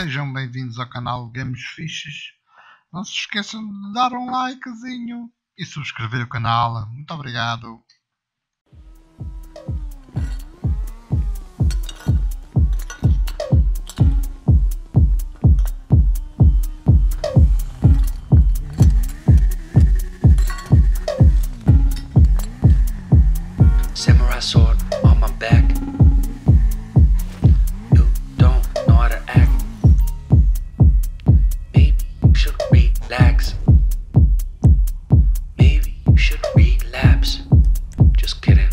sejam bem-vindos ao canal Games Fixes. Não se esqueçam de dar um likezinho e subscrever o canal. Muito obrigado. Samurai sword on my back. You don't know how to act. Maybe you should relax. Maybe you should relapse. Just kidding.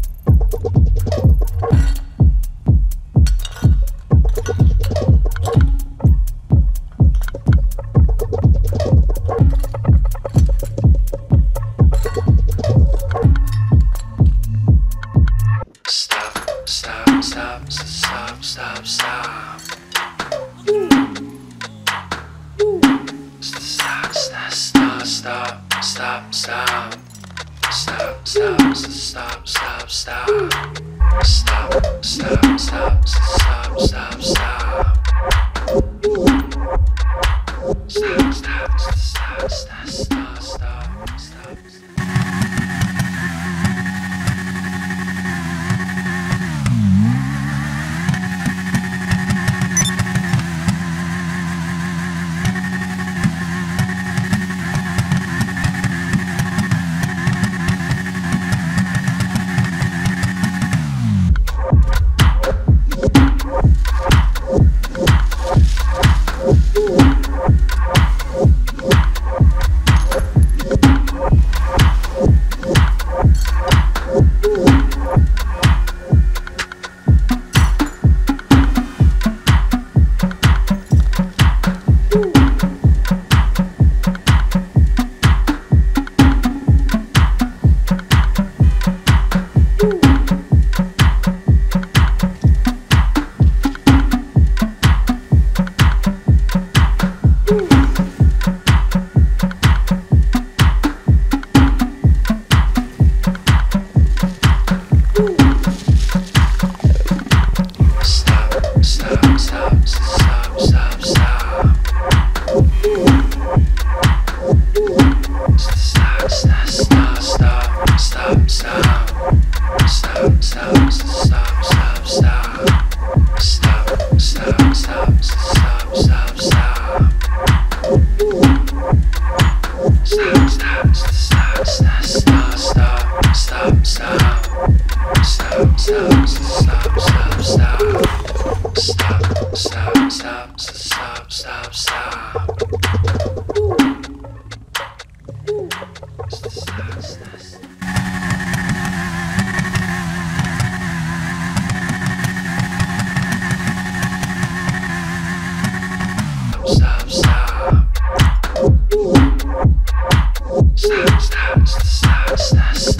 Stop, stop, stop, stop, stop. Stop, stop, stop, stop, stop, stop. Stop, stop, stop, stop, stop. Stop, stop, stop, stop, stop, stop. Stop, stop, stop, stop, stop, stop, stop. Stop.